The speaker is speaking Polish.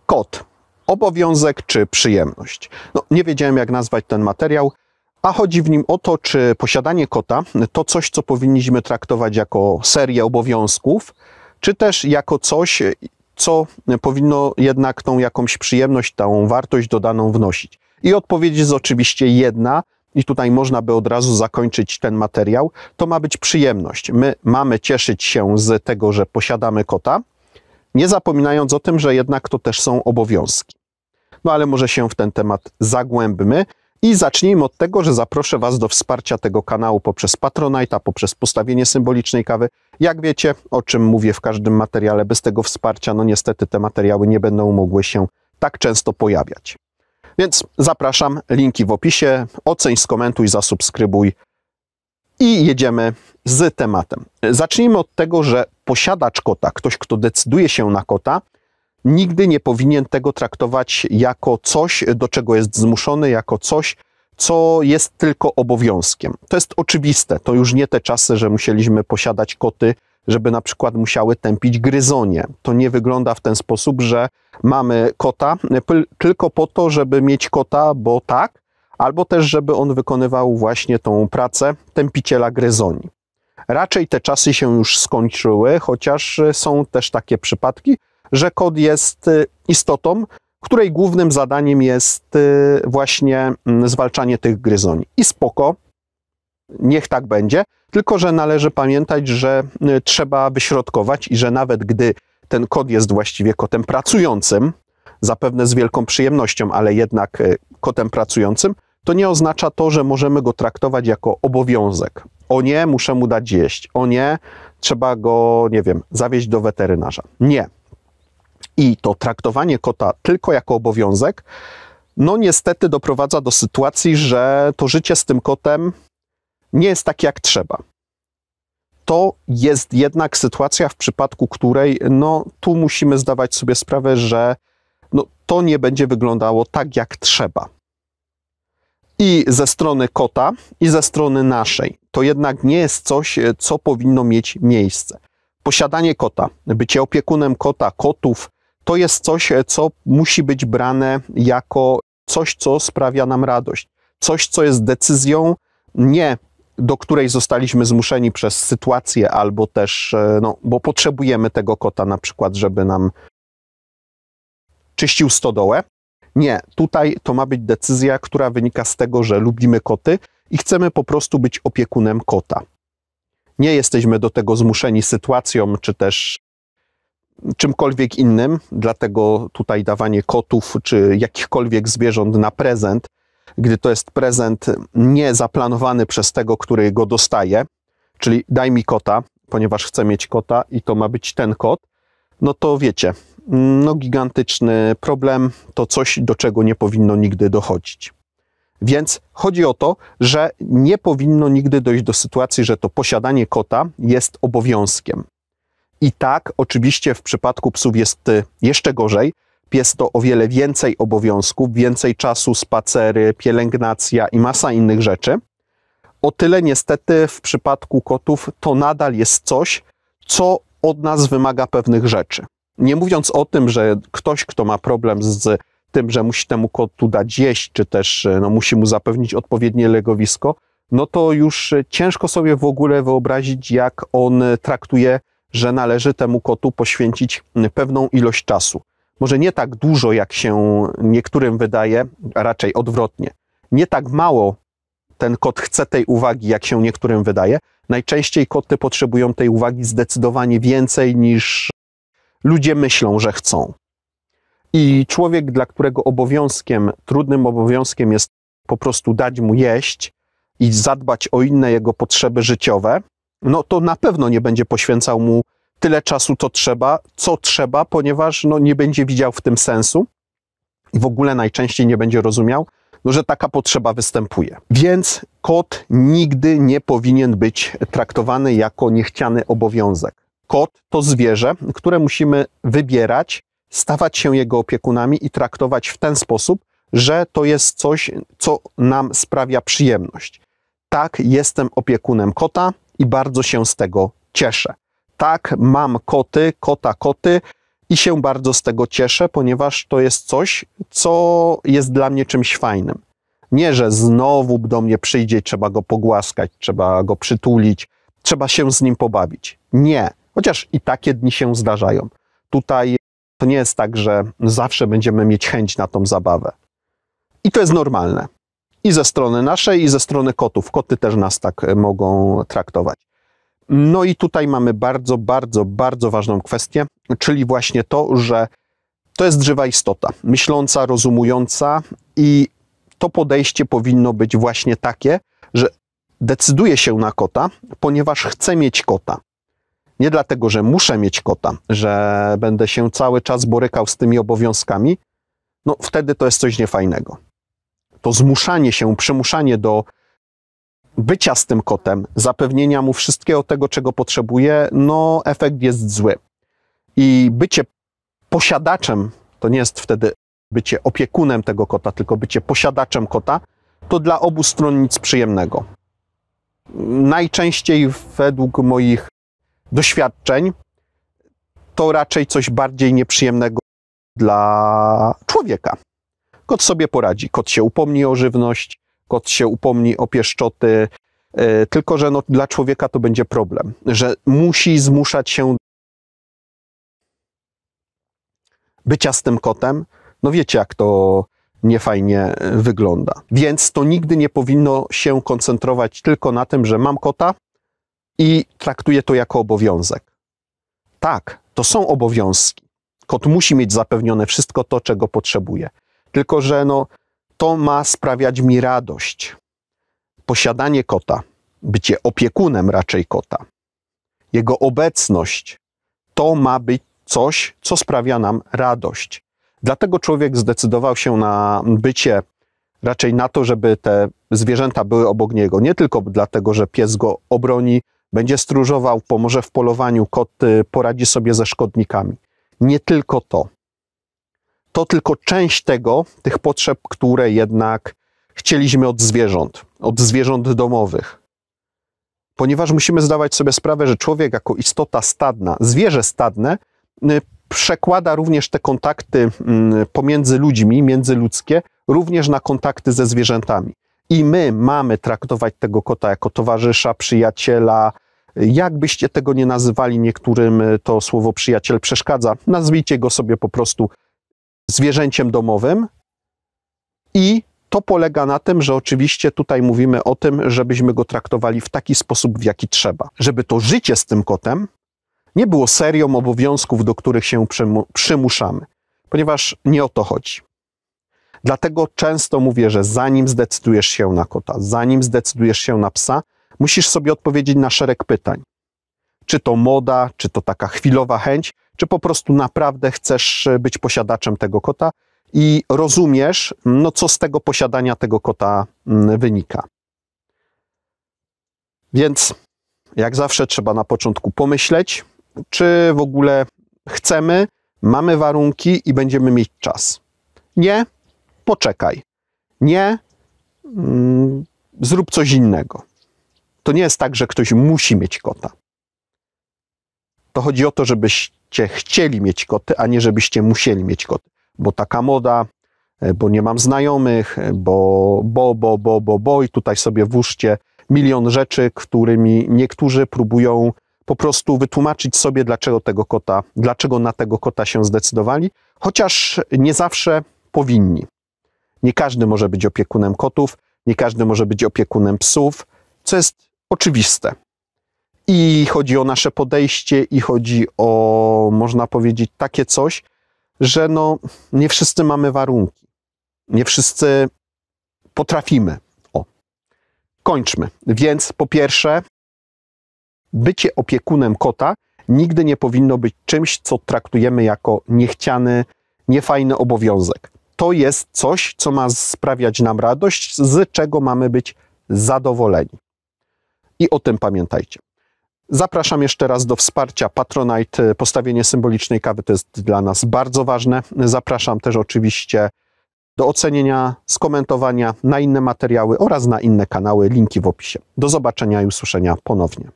Kot. Obowiązek czy przyjemność? No, nie wiedziałem, jak nazwać ten materiał, a chodzi w nim o to, czy posiadanie kota to coś, co powinniśmy traktować jako serię obowiązków, czy też jako coś, co powinno jednak tą jakąś przyjemność, tą wartość dodaną wnosić. I odpowiedź jest oczywiście jedna, i tutaj można by od razu zakończyć ten materiał. To ma być przyjemność. My mamy cieszyć się z tego, że posiadamy kota, nie zapominając o tym, że jednak to też są obowiązki. No ale może się w ten temat zagłębmy i zacznijmy od tego, że zaproszę Was do wsparcia tego kanału poprzez Patronite'a, poprzez postawienie symbolicznej kawy. Jak wiecie, o czym mówię w każdym materiale, bez tego wsparcia, no niestety te materiały nie będą mogły się tak często pojawiać. Więc zapraszam, linki w opisie, oceń, skomentuj, zasubskrybuj i jedziemy z tematem. Zacznijmy od tego, że posiadacz kota, ktoś, kto decyduje się na kota, nigdy nie powinien tego traktować jako coś, do czego jest zmuszony, jako coś, co jest tylko obowiązkiem. To jest oczywiste, to już nie te czasy, że musieliśmy posiadać koty, żeby na przykład musiały tępić gryzonie. To nie wygląda w ten sposób, że mamy kota tylko po to, żeby mieć kota, bo tak, albo też, żeby on wykonywał właśnie tą pracę tępiciela gryzoni. Raczej te czasy się już skończyły, chociaż są też takie przypadki, że kot jest istotą, której głównym zadaniem jest właśnie zwalczanie tych gryzoni. I spoko, niech tak będzie, tylko że należy pamiętać, że trzeba wyśrodkować i że nawet gdy ten kot jest właściwie kotem pracującym, zapewne z wielką przyjemnością, ale jednak kotem pracującym, to nie oznacza to, że możemy go traktować jako obowiązek. O nie, muszę mu dać jeść. O nie, trzeba go, nie wiem, zawieźć do weterynarza. Nie. I to traktowanie kota tylko jako obowiązek, no niestety doprowadza do sytuacji, że to życie z tym kotem nie jest takie jak trzeba. To jest jednak sytuacja, w przypadku której no tu musimy zdawać sobie sprawę, że no, to nie będzie wyglądało tak jak trzeba. I ze strony kota, i ze strony naszej. To jednak nie jest coś, co powinno mieć miejsce. Posiadanie kota, bycie opiekunem kota, kotów, to jest coś, co musi być brane jako coś, co sprawia nam radość. Coś, co jest decyzją nie do której zostaliśmy zmuszeni przez sytuację, albo też, no, bo potrzebujemy tego kota na przykład, żeby nam czyścił stodołę. Nie, tutaj to ma być decyzja, która wynika z tego, że lubimy koty i chcemy po prostu być opiekunem kota. Nie jesteśmy do tego zmuszeni sytuacją, czy też czymkolwiek innym, dlatego tutaj dawanie kotów, czy jakichkolwiek zwierząt na prezent, gdy to jest prezent nie zaplanowany przez tego, który go dostaje, czyli daj mi kota, ponieważ chcę mieć kota i to ma być ten kot, no to wiecie, no gigantyczny problem, to coś, do czego nie powinno nigdy dochodzić. Więc chodzi o to, że nie powinno nigdy dojść do sytuacji, że to posiadanie kota jest obowiązkiem. I tak, oczywiście w przypadku psów jest jeszcze gorzej. Pies to o wiele więcej obowiązków, więcej czasu, spacery, pielęgnacja i masa innych rzeczy. O tyle niestety w przypadku kotów to nadal jest coś, co od nas wymaga pewnych rzeczy. Nie mówiąc o tym, że ktoś, kto ma problem z tym, że musi temu kotu dać jeść, czy też no, musi mu zapewnić odpowiednie legowisko, no to już ciężko sobie w ogóle wyobrazić, jak on traktuje, że należy temu kotu poświęcić pewną ilość czasu. Może nie tak dużo, jak się niektórym wydaje, a raczej odwrotnie. Nie tak mało ten kot chce tej uwagi, jak się niektórym wydaje. Najczęściej koty potrzebują tej uwagi zdecydowanie więcej, niż ludzie myślą, że chcą. I człowiek, dla którego obowiązkiem, trudnym obowiązkiem jest po prostu dać mu jeść i zadbać o inne jego potrzeby życiowe, no to na pewno nie będzie poświęcał mu tyle czasu, co trzeba, ponieważ no, nie będzie widział w tym sensu i w ogóle najczęściej nie będzie rozumiał, no, że taka potrzeba występuje. Więc kot nigdy nie powinien być traktowany jako niechciany obowiązek. Kot to zwierzę, które musimy wybierać, stawać się jego opiekunami i traktować w ten sposób, że to jest coś, co nam sprawia przyjemność. Tak, jestem opiekunem kota i bardzo się z tego cieszę. Tak, mam koty, koty I się bardzo z tego cieszę, ponieważ to jest coś, co jest dla mnie czymś fajnym. Nie, że znowu do mnie przyjdzie, trzeba go pogłaskać, trzeba go przytulić, trzeba się z nim pobawić. Nie, chociaż i takie dni się zdarzają. Tutaj to nie jest tak, że zawsze będziemy mieć chęć na tą zabawę. I to jest normalne. I ze strony naszej, i ze strony kotów. Koty też nas tak mogą traktować. No i tutaj mamy bardzo, bardzo, bardzo ważną kwestię, czyli właśnie to, że to jest żywa istota, myśląca, rozumująca i to podejście powinno być właśnie takie, że decyduje się na kota, ponieważ chce mieć kota. Nie dlatego, że muszę mieć kota, że będę się cały czas borykał z tymi obowiązkami, no wtedy to jest coś niefajnego. To zmuszanie się, przymuszanie do bycia z tym kotem, zapewnienia mu wszystkiego tego, czego potrzebuje, no efekt jest zły. I bycie posiadaczem, to nie jest wtedy bycie opiekunem tego kota, tylko bycie posiadaczem kota, to dla obu stron nic przyjemnego. Najczęściej według moich doświadczeń to raczej coś bardziej nieprzyjemnego dla człowieka. Kot sobie poradzi, kot się upomni o żywność, kot się upomni o pieszczoty, tylko że no, dla człowieka to będzie problem, że musi zmuszać się bycia z tym kotem. No wiecie, jak to niefajnie wygląda. Więc to nigdy nie powinno się koncentrować tylko na tym, że mam kota i traktuję to jako obowiązek. Tak, to są obowiązki. Kot musi mieć zapewnione wszystko to, czego potrzebuje. Tylko że no, to ma sprawiać mi radość. Posiadanie kota, bycie opiekunem raczej kota, jego obecność, to ma być coś, co sprawia nam radość. Dlatego człowiek zdecydował się na bycie, raczej na to, żeby te zwierzęta były obok niego. Nie tylko dlatego, że pies go obroni, będzie stróżował, pomoże w polowaniu, kot poradzi sobie ze szkodnikami. Nie tylko to. To tylko część tego, tych potrzeb, które jednak chcieliśmy od zwierząt domowych. Ponieważ musimy zdawać sobie sprawę, że człowiek jako istota stadna, zwierzę stadne, przekłada również te kontakty pomiędzy ludźmi, międzyludzkie, również na kontakty ze zwierzętami. I my mamy traktować tego kota jako towarzysza, przyjaciela. Jakbyście tego nie nazywali, niektórym to słowo przyjaciel przeszkadza. Nazwijcie go sobie po prostu zwierzęciem domowym. I to polega na tym, że oczywiście tutaj mówimy o tym, żebyśmy go traktowali w taki sposób, w jaki trzeba. Żeby to życie z tym kotem nie było serią obowiązków, do których się przymuszamy, ponieważ nie o to chodzi. Dlatego często mówię, że zanim zdecydujesz się na kota, zanim zdecydujesz się na psa, musisz sobie odpowiedzieć na szereg pytań. Czy to moda, czy to taka chwilowa chęć, czy po prostu naprawdę chcesz być posiadaczem tego kota i rozumiesz, no co z tego posiadania tego kota wynika. Więc jak zawsze trzeba na początku pomyśleć, czy w ogóle chcemy, mamy warunki i będziemy mieć czas. Nie? Poczekaj. Nie? Zrób coś innego. To nie jest tak, że ktoś musi mieć kota. To chodzi o to, żebyście chcieli mieć koty, a nie żebyście musieli mieć koty. Bo taka moda, bo nie mam znajomych, bo i tutaj sobie włóżcie milion rzeczy, którymi niektórzy próbują po prostu wytłumaczyć sobie, dlaczego na tego kota się zdecydowali, chociaż nie zawsze powinni. Nie każdy może być opiekunem kotów, nie każdy może być opiekunem psów, co jest oczywiste. I chodzi o nasze podejście, i chodzi o, można powiedzieć, takie coś, że no, nie wszyscy mamy warunki. Nie wszyscy potrafimy. O, kończmy. Więc po pierwsze, bycie opiekunem kota nigdy nie powinno być czymś, co traktujemy jako niechciany, niefajny obowiązek. To jest coś, co ma sprawiać nam radość, z czego mamy być zadowoleni. I o tym pamiętajcie. Zapraszam jeszcze raz do wsparcia Patronite. Postawienie symbolicznej kawy to jest dla nas bardzo ważne. Zapraszam też oczywiście do ocenienia, skomentowania na inne materiały oraz na inne kanały. Linki w opisie. Do zobaczenia i usłyszenia ponownie.